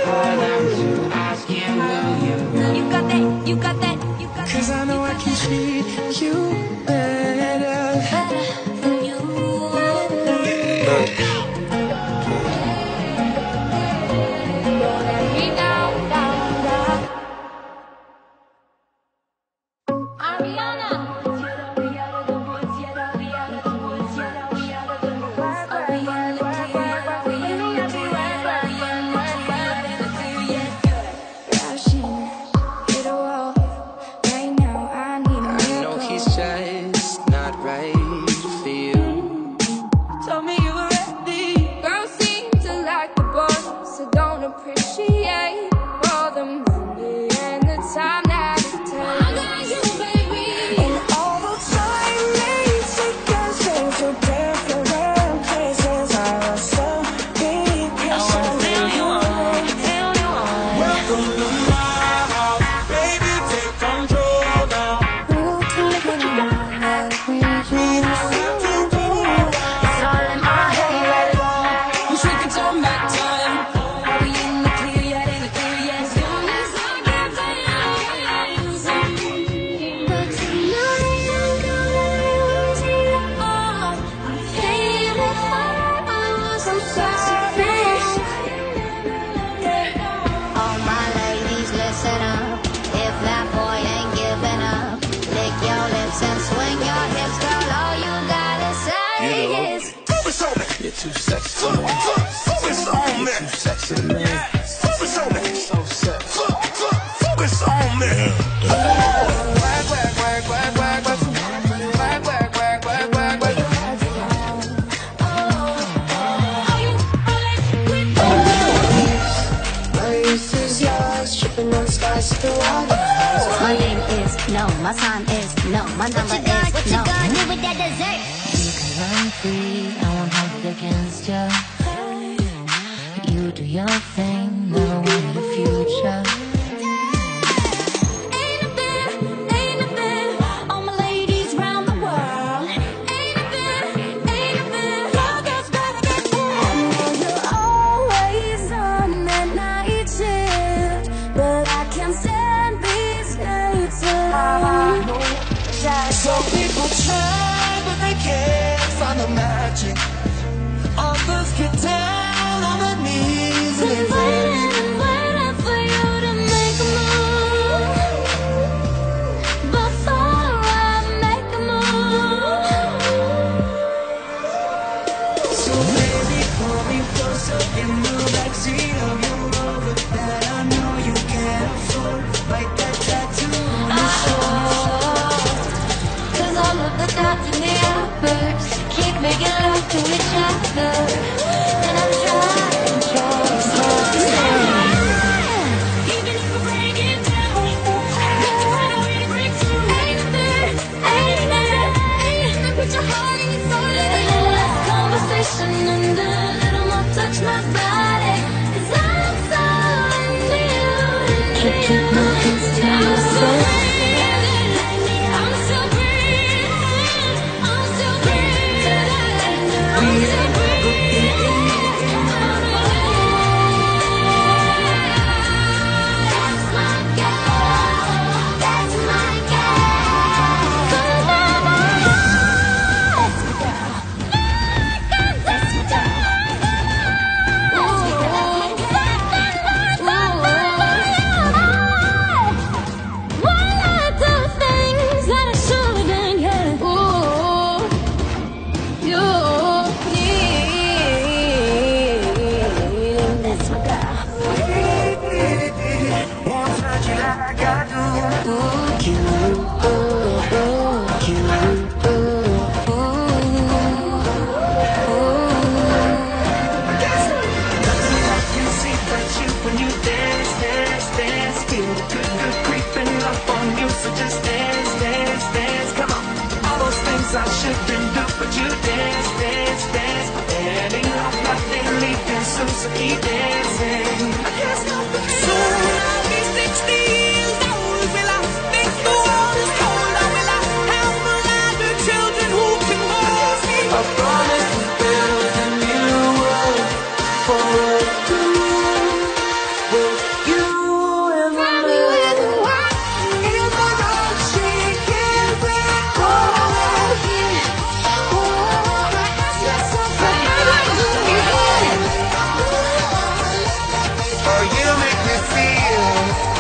for them to ask you, will you? You got that, you got that, you got that. 'Cause I know I can treat you better than you. Too sexy for me. Focus on me. Too sexy to me. Focus on me. So sexy. Focus on me. Work, work, work, work, work, work. Work, work, work, work, work, work. My use is yours. Tripping on spice to the water. My name is no. My sign is no. My number is no. What you gonna do with that dessert? You can run free. I won't hold it against you. You do your thing, never want your future. Ain't nothing, all my ladies round the world. Ain't nothing, your girls better get down. I know you're always on that night shift, but I can't stand these nights alone. Some people try, but they can't find the magic. Others get down on their knees and they pray. Waiting for you to make a move before I make a move. So baby, pull me closer in the backseat of your Rover that I know you can't afford. Like that tattoo on your shoulder. 'Cause all of the dots in the outbursts keep making love to each other, and I'm trying so hard. Even if I break it down, got to find a way to break through. Ain't nothing, put your heart in your soul. A little less conversation and a little more touch my body, 'cause I'm so into you, into you. I'm so so keep dancing. I can't stop the feeling. Soon I'll be 60 years old. Will I think the world is cold? Or will I have the children who can hold me? I promise to build a new world for us two. feel.